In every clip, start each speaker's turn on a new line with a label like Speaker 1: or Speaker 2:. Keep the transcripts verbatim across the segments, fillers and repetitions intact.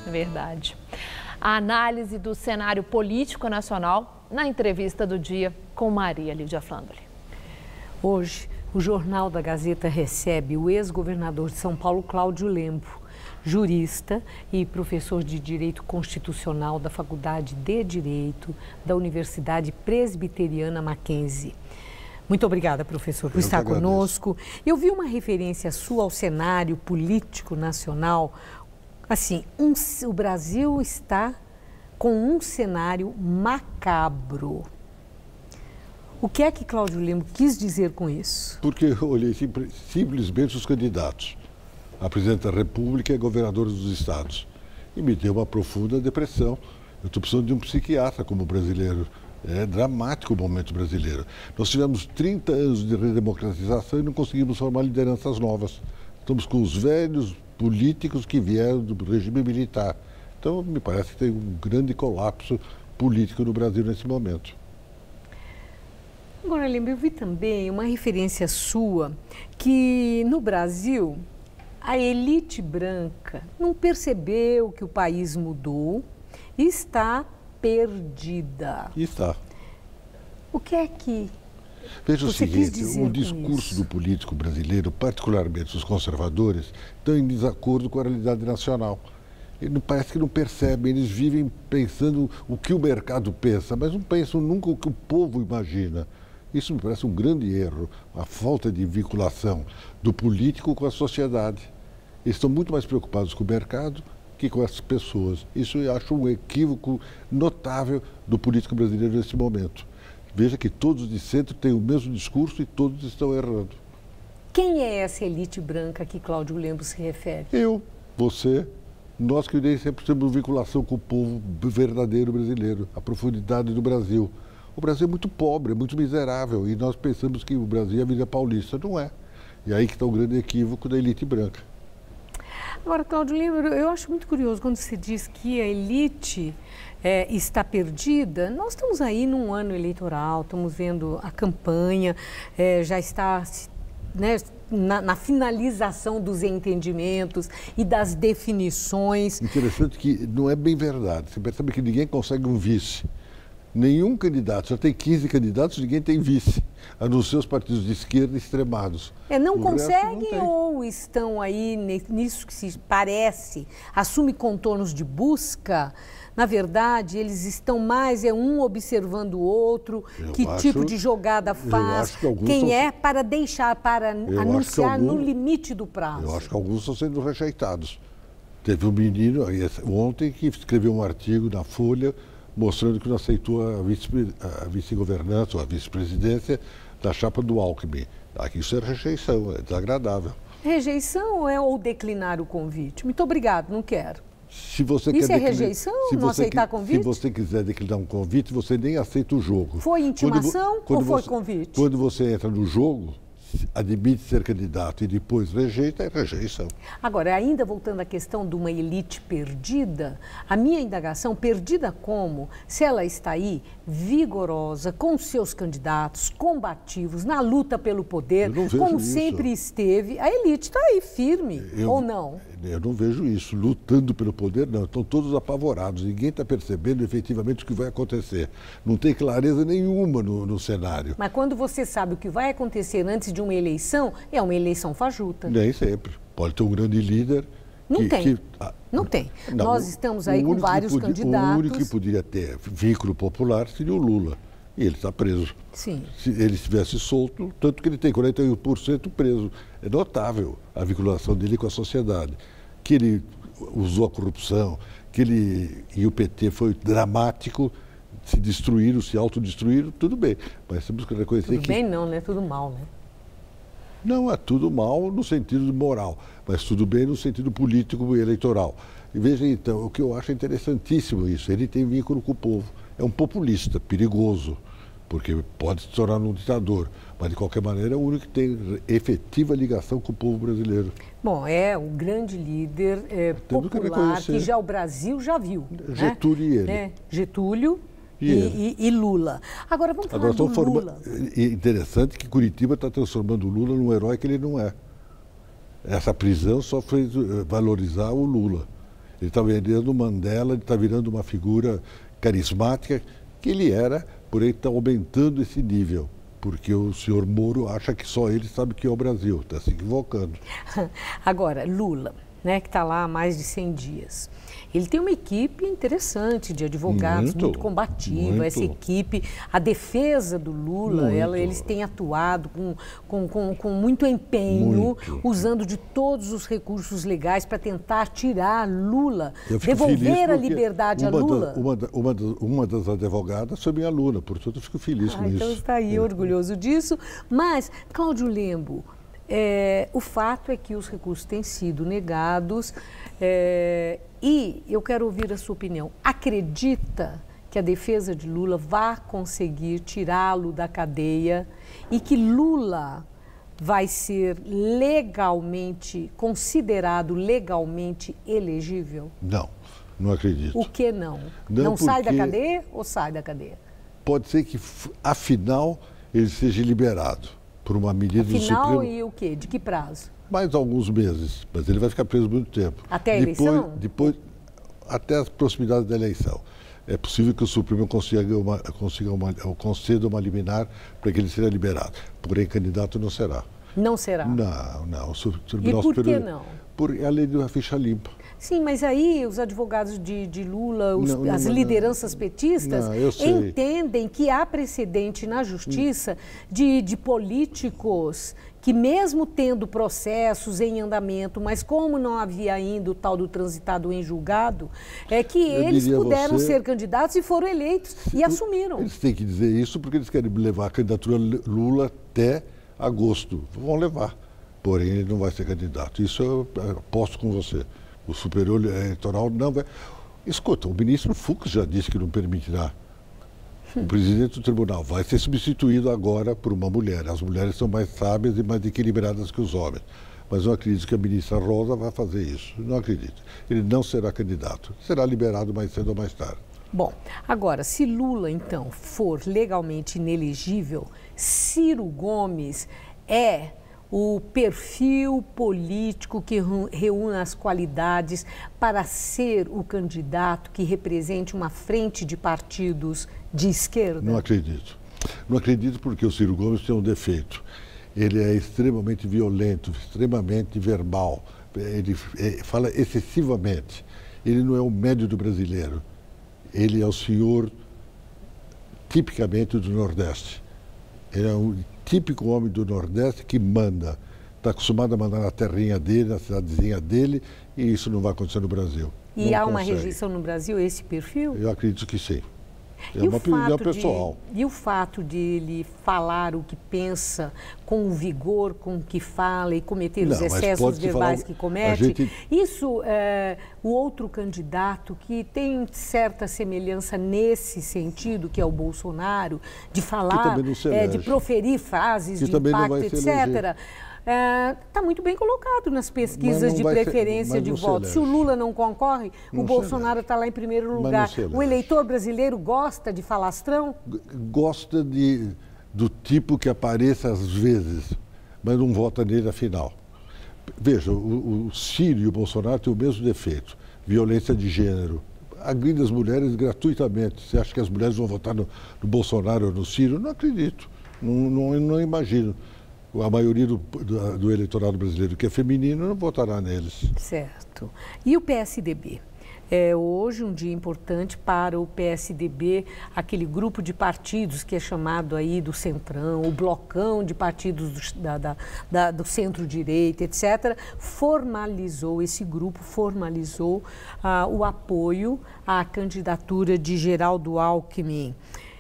Speaker 1: Verdade. A análise do cenário político nacional na entrevista do dia com Maria Lídia Flandoli.
Speaker 2: Hoje, o Jornal da Gazeta recebe o ex-governador de São Paulo, Cláudio Lembo, jurista e professor de Direito Constitucional da Faculdade de Direito da Universidade Presbiteriana Mackenzie. Muito obrigada, professor, por
Speaker 3: Eu
Speaker 2: estar conosco. Eu vi uma referência sua ao cenário político nacional. Assim, um, o Brasil está com um cenário macabro. O que é que Cláudio Lembo quis dizer com isso?
Speaker 3: Porque eu olhei simplesmente os candidatos a presidente da República e governadores dos estados. E me deu uma profunda depressão. Eu estou precisando de um psiquiatra como brasileiro. É dramático o momento brasileiro. Nós tivemos trinta anos de redemocratização e não conseguimos formar lideranças novas. Estamos com os velhos políticos que vieram do regime militar. Então, me parece que tem um grande colapso político no Brasil nesse momento.
Speaker 2: Agora, Lembo, eu vi também uma referência sua que no Brasil a elite branca não percebeu que o país mudou e está perdida.
Speaker 3: Está.
Speaker 2: O que é que
Speaker 3: Veja o
Speaker 2: você quis
Speaker 3: seguinte,
Speaker 2: dizer
Speaker 3: o
Speaker 2: com
Speaker 3: discurso
Speaker 2: isso?
Speaker 3: do político brasileiro, particularmente os conservadores, estão em desacordo com a realidade nacional. Ele não, parece que não percebem, eles vivem pensando o que o mercado pensa, mas não pensam nunca o que o povo imagina. Isso me parece um grande erro, a falta de vinculação do político com a sociedade. Eles estão muito mais preocupados com o mercado que com as pessoas. Isso eu acho um equívoco notável do político brasileiro nesse momento. Veja que todos de centro têm o mesmo discurso e todos estão errando.
Speaker 2: Quem é essa elite branca que Cláudio Lembo se refere?
Speaker 3: Eu, você, nós que nem sempre temos vinculação com o povo verdadeiro brasileiro, a profundidade do Brasil. O Brasil é muito pobre, é muito miserável e nós pensamos que o Brasil é a Avenida Paulista. Não é. E aí que está o grande equívoco da elite branca.
Speaker 2: Agora, Cláudio Lembo, eu acho muito curioso quando você diz que a elite é, está perdida. Nós estamos aí num ano eleitoral, estamos vendo a campanha, é, já está, né, na, na finalização dos entendimentos e das definições.
Speaker 3: Interessante que não é bem verdade. Você percebe que ninguém consegue um vice. Nenhum candidato, já tem quinze candidatos, ninguém tem vice, a não ser os partidos de esquerda extremados.
Speaker 2: É, não
Speaker 3: O
Speaker 2: conseguem
Speaker 3: resto não
Speaker 2: ou estão aí nisso que se parece, assume contornos de busca? Na verdade, eles estão mais, é um observando o outro,
Speaker 3: Eu
Speaker 2: que
Speaker 3: acho-
Speaker 2: tipo de jogada faz,
Speaker 3: acho que alguns
Speaker 2: quem
Speaker 3: são-
Speaker 2: é para deixar, para
Speaker 3: acho que
Speaker 2: anunciar
Speaker 3: algum-
Speaker 2: no limite do prazo.
Speaker 3: Eu acho que alguns estão sendo rejeitados. Teve um menino aí, ontem que escreveu um artigo na Folha mostrando que não aceitou a vice- a vice-governança ou a vice-presidência da chapa do Alckmin. Aqui isso é rejeição, é desagradável.
Speaker 2: Rejeição é ou declinar o convite? Muito obrigado, não quero.
Speaker 3: Se você
Speaker 2: Isso
Speaker 3: quer
Speaker 2: é
Speaker 3: declinar-
Speaker 2: rejeição?
Speaker 3: se
Speaker 2: Não
Speaker 3: você
Speaker 2: aceitar
Speaker 3: qui-
Speaker 2: convite?
Speaker 3: Se você quiser declinar um convite, você nem aceita o jogo.
Speaker 2: Foi intimação
Speaker 3: Quando vo-
Speaker 2: ou
Speaker 3: quando
Speaker 2: foi
Speaker 3: você-
Speaker 2: convite?
Speaker 3: Quando você entra no jogo, admite ser candidato e depois rejeita, é rejeição.
Speaker 2: Agora, ainda voltando à questão de uma elite perdida, a minha indagação, perdida como? Se ela está aí vigorosa, com seus candidatos, combativos, na luta pelo poder,
Speaker 3: Eu não vejo
Speaker 2: como
Speaker 3: isso.
Speaker 2: sempre esteve, a elite está aí firme,
Speaker 3: Eu-
Speaker 2: ou não?
Speaker 3: Eu não vejo isso, lutando pelo poder, não. Estão todos apavorados, ninguém está percebendo efetivamente o que vai acontecer. Não tem clareza nenhuma no, no cenário.
Speaker 2: Mas quando você sabe o que vai acontecer antes de uma eleição, é uma eleição fajuta.
Speaker 3: Nem sempre. Pode ter um grande líder.
Speaker 2: Não
Speaker 3: que-
Speaker 2: tem.
Speaker 3: que- ah,
Speaker 2: Não tem.
Speaker 3: não,
Speaker 2: Nós
Speaker 3: o-
Speaker 2: estamos
Speaker 3: o
Speaker 2: aí com
Speaker 3: único que
Speaker 2: vários
Speaker 3: podia-
Speaker 2: candidatos.
Speaker 3: O único que poderia ter vínculo popular seria o Lula. E ele está preso.
Speaker 2: Sim.
Speaker 3: Se ele estivesse solto, tanto que ele tem quarenta e um por cento preso. É notável a vinculação dele com a sociedade. Que ele usou a corrupção, que ele e o P T foi dramático, se destruíram, se autodestruíram, tudo bem. Mas temos que reconhecer
Speaker 2: Tudo
Speaker 3: que
Speaker 2: bem não, né? Tudo mal, né?
Speaker 3: não é tudo mal no sentido moral, mas tudo bem no sentido político e eleitoral. E veja então, o que eu acho interessantíssimo isso, ele tem vínculo com o povo. É um populista, perigoso, porque pode se tornar um ditador, mas de qualquer maneira é o único que tem efetiva ligação com o povo brasileiro.
Speaker 2: Bom, é o grande líder é,
Speaker 3: Temos que
Speaker 2: popular
Speaker 3: reconhecer.
Speaker 2: que já o Brasil já viu.
Speaker 3: Getúlio
Speaker 2: né?
Speaker 3: e ele.
Speaker 2: Né? Getúlio
Speaker 3: E
Speaker 2: e,
Speaker 3: ele.
Speaker 2: e- e Lula. Agora vamos falar
Speaker 3: Agora
Speaker 2: do
Speaker 3: estão formando.
Speaker 2: Lula.
Speaker 3: É interessante que Curitiba está transformando o Lula num herói que ele não é. Essa prisão só fez eh, valorizar o Lula. Ele está virando o Mandela, ele está virando uma figura carismática que ele era, porém está aumentando esse nível. Porque o senhor Moro acha que só ele sabe o que é o Brasil, está se equivocando.
Speaker 2: Agora, Lula, né, que está lá há mais de cem dias, ele tem uma equipe interessante de advogados, muito, muito combativa, muito. Essa equipe, a defesa do Lula, ela, eles têm atuado com, com, com, com muito empenho, muito. usando de todos os recursos legais para tentar tirar Lula, devolver a liberdade a Lula.
Speaker 3: Da, uma, da, uma, da, uma das advogadas foi minha aluna, portanto eu fico feliz ah, com
Speaker 2: então
Speaker 3: isso.
Speaker 2: Então está aí, é. orgulhoso disso. Mas, Cláudio Lembo, É, o fato é que os recursos têm sido negados é, e eu quero ouvir a sua opinião. Acredita que a defesa de Lula vai conseguir tirá-lo da cadeia e que Lula vai ser legalmente, considerado legalmente elegível?
Speaker 3: Não, não acredito.
Speaker 2: O que não?
Speaker 3: Não,
Speaker 2: não sai da cadeia ou sai da cadeia?
Speaker 3: Pode ser que, afinal, ele seja liberado. Por uma medida
Speaker 2: Afinal,
Speaker 3: do Supremo.
Speaker 2: E o quê? De que prazo?
Speaker 3: Mais alguns meses, mas ele vai ficar preso muito tempo.
Speaker 2: Até a
Speaker 3: depois,
Speaker 2: eleição?
Speaker 3: Depois, até a proximidade da eleição. É possível que o Supremo consiga uma, consiga uma, conceda uma liminar para que ele seja liberado. Porém, candidato não será.
Speaker 2: Não será?
Speaker 3: Não, não. O
Speaker 2: Tribunal Superior... E por que não?
Speaker 3: Por a lei da ficha limpa.
Speaker 2: Sim, mas aí os advogados de, de Lula, os,
Speaker 3: não, não,
Speaker 2: as lideranças petistas,
Speaker 3: não,
Speaker 2: entendem que há precedente na justiça de, de políticos que, mesmo tendo processos em andamento, mas como não havia ainda o tal do transitado em julgado, é que
Speaker 3: Eu
Speaker 2: eles puderam
Speaker 3: você,
Speaker 2: ser candidatos e foram eleitos e assumiram.
Speaker 3: Eles têm que dizer isso porque eles querem levar a candidatura Lula até agosto. Vão levar. Porém, ele não vai ser candidato. Isso eu aposto com você. O Superior Eleitoral não vai... Escuta, o ministro Fux já disse que não permitirá. O presidente do tribunal vai ser substituído agora por uma mulher. As mulheres são mais sábias e mais equilibradas que os homens. Mas não acredito que a ministra Rosa vai fazer isso. Não acredito. Ele não será candidato. Será liberado mais cedo ou mais tarde.
Speaker 2: Bom, agora, se Lula, então, for legalmente inelegível, Ciro Gomes é o perfil político que reúne as qualidades para ser o candidato que represente uma frente de partidos de esquerda?
Speaker 3: Não acredito. Não acredito porque o Ciro Gomes tem um defeito. Ele é extremamente violento, extremamente verbal. Ele fala excessivamente. Ele não é o médio do brasileiro. Ele é o senhor tipicamente do Nordeste. Ele é um típico homem do Nordeste que manda. Está acostumado a mandar na terrinha dele, na cidadezinha dele, e isso não vai acontecer no Brasil.
Speaker 2: E não há uma consegue. rejeição no Brasil a esse perfil?
Speaker 3: Eu acredito que sim. É
Speaker 2: e
Speaker 3: uma opinião pessoal.
Speaker 2: De, e o fato de ele falar o que pensa, com o vigor com o que fala e cometer não, os excessos verbais falar, que comete, gente... isso, é, o outro candidato que tem certa semelhança nesse sentido, que é o Bolsonaro, de falar, é, de proferir frases que de impacto, etcétera, está é, muito bem colocado nas pesquisas de preferência ser, de voto. Se, se o Lula não concorre, não o Bolsonaro está lá em primeiro lugar. O eleitor brasileiro gosta de falastrão?
Speaker 3: Gosta de, do tipo que apareça às vezes, mas não vota nele afinal. Veja, o, o Ciro e o Bolsonaro têm o mesmo defeito, violência de gênero. Agride as mulheres gratuitamente. Você acha que as mulheres vão votar no, no Bolsonaro ou no Ciro? Não acredito, não, não, não imagino. A maioria do, do, do eleitorado brasileiro que é feminino não votará neles.
Speaker 2: Certo. E o P S D B? É hoje um dia importante para o P S D B, aquele grupo de partidos que é chamado aí do Centrão, o blocão de partidos do, da, da, da, do centro-direita, etcétera, formalizou, esse grupo formalizou ah, o apoio à candidatura de Geraldo Alckmin.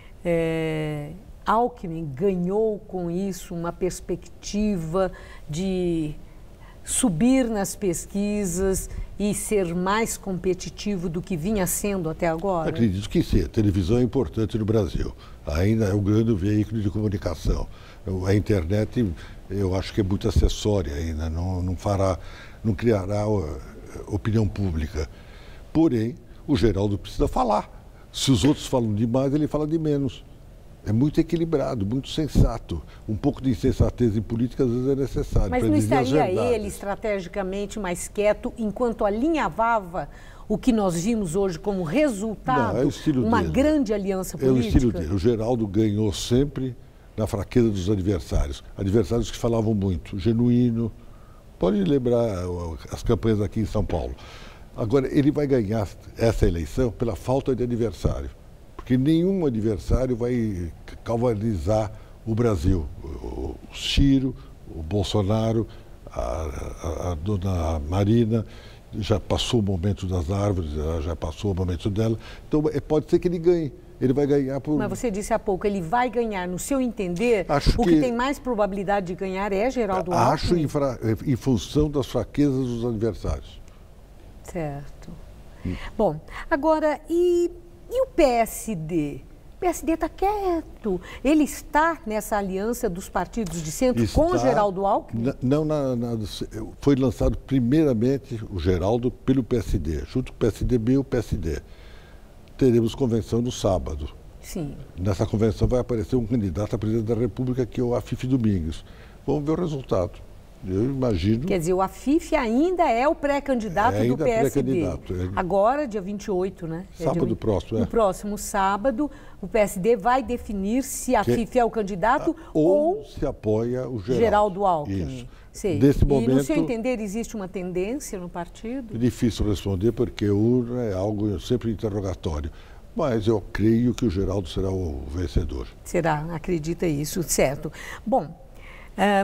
Speaker 2: É, Alckmin ganhou com isso uma perspectiva de subir nas pesquisas e ser mais competitivo do que vinha sendo até agora?
Speaker 3: Acredito que sim. A televisão é importante no Brasil. Ainda é um grande veículo de comunicação. A internet, eu acho que é muito acessória ainda, não, não fará, não criará opinião pública. Porém, o Geraldo precisa falar. Se os outros falam demais, ele fala de menos. É muito equilibrado, muito sensato. Um pouco de insensatez em política às vezes é necessário.
Speaker 2: Mas não estaria ele estrategicamente mais quieto enquanto alinhavava o que nós vimos hoje como resultado,
Speaker 3: Não, é o estilo
Speaker 2: uma
Speaker 3: dele.
Speaker 2: grande aliança
Speaker 3: É o
Speaker 2: política?
Speaker 3: estilo dele. O Geraldo ganhou sempre na fraqueza dos adversários. Adversários que falavam muito. Genuíno. Pode lembrar as campanhas aqui em São Paulo. Agora, ele vai ganhar essa eleição pela falta de adversário. Porque nenhum adversário vai calvanizar o Brasil. O Ciro, o Bolsonaro, a, a, a dona Marina, já passou o momento das árvores, já passou o momento dela. Então, pode ser que ele ganhe. Ele vai ganhar por...
Speaker 2: Mas você disse há pouco, ele vai ganhar, no seu entender,
Speaker 3: Acho
Speaker 2: o que,
Speaker 3: que
Speaker 2: tem mais probabilidade de ganhar é Geraldo Alckmin?
Speaker 3: Acho em, fra... em função das fraquezas dos adversários.
Speaker 2: Certo. Hum. Bom, agora, e, e o P S D? O P S D está quieto. Ele está nessa aliança dos partidos de centro
Speaker 3: está...
Speaker 2: com Geraldo Alckmin?
Speaker 3: Na, não, na, na, foi lançado primeiramente o Geraldo pelo P S D, junto com o P S D B e o P S D. Teremos convenção no sábado.
Speaker 2: Sim.
Speaker 3: Nessa convenção vai aparecer um candidato a presidente da República, que é o Afif Domingues. Vamos ver o resultado. Eu imagino...
Speaker 2: Quer dizer, o Afif ainda é o pré-candidato
Speaker 3: é
Speaker 2: do P S D.
Speaker 3: Pré-candidato. É...
Speaker 2: Agora, dia vinte e oito, né?
Speaker 3: Sábado
Speaker 2: é dia...
Speaker 3: próximo, é.
Speaker 2: No próximo sábado, o P S D vai definir se a Afif que... é o candidato ou...
Speaker 3: ou se apoia o Geraldo,
Speaker 2: Geraldo Alckmin.
Speaker 3: Isso.
Speaker 2: Sei.
Speaker 3: Nesse
Speaker 2: e,
Speaker 3: momento,
Speaker 2: no seu entender, existe uma tendência no partido?
Speaker 3: É difícil responder, porque urna é algo sempre interrogatório. Mas eu creio que o Geraldo será o vencedor.
Speaker 2: Será, acredita isso, certo. Bom, é,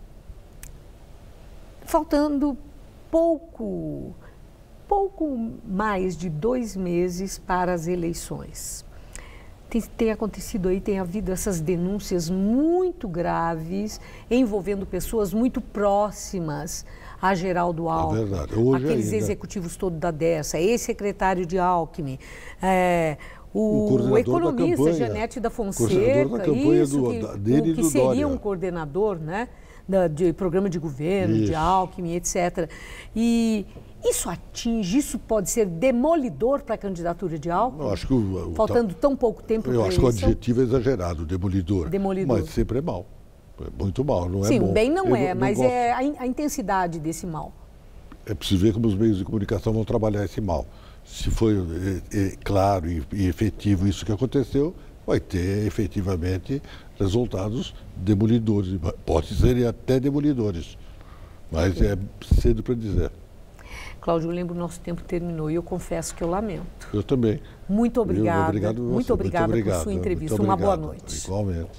Speaker 2: faltando pouco, pouco mais de dois meses para as eleições. Tem, tem acontecido aí, tem havido essas denúncias muito graves envolvendo pessoas muito próximas a Geraldo Alckmin.
Speaker 3: É verdade. Hoje
Speaker 2: aqueles
Speaker 3: ainda...
Speaker 2: executivos todos da Dersa, ex-secretário de Alckmin, é, o,
Speaker 3: o,
Speaker 2: o economista
Speaker 3: da campanha,
Speaker 2: Janete da Fonseca,
Speaker 3: da campanha
Speaker 2: isso,
Speaker 3: do,
Speaker 2: que,
Speaker 3: da, dele
Speaker 2: o,
Speaker 3: e
Speaker 2: que
Speaker 3: do
Speaker 2: seria
Speaker 3: Dória.
Speaker 2: um coordenador, né, da, de programa de governo,
Speaker 3: isso.
Speaker 2: de Alckmin, etcétera. E isso atinge, isso pode ser demolidor para a candidatura de Alckmin?
Speaker 3: Eu acho que o, o,
Speaker 2: Faltando tão pouco tempo para
Speaker 3: Eu
Speaker 2: a
Speaker 3: acho que o
Speaker 2: eleição?
Speaker 3: adjetivo é exagerado, demolidor.
Speaker 2: Demolidor.
Speaker 3: Mas sempre é mal. É muito mal, não é
Speaker 2: Sim,
Speaker 3: bom.
Speaker 2: bem não
Speaker 3: Eu
Speaker 2: é,
Speaker 3: não,
Speaker 2: mas
Speaker 3: não
Speaker 2: é a, a intensidade desse mal.
Speaker 3: É preciso ver como os meios de comunicação vão trabalhar esse mal. Se foi é, é, claro e, e efetivo isso que aconteceu, vai ter efetivamente resultados demolidores. Pode ser até demolidores, mas é cedo para dizer.
Speaker 2: Cláudio, eu lembro que o nosso tempo terminou e eu confesso que eu lamento.
Speaker 3: Eu também.
Speaker 2: Muito obrigada.
Speaker 3: Eu, obrigado
Speaker 2: muito obrigada
Speaker 3: muito obrigado,
Speaker 2: por sua entrevista.
Speaker 3: Uma
Speaker 2: boa noite.
Speaker 3: Igualmente.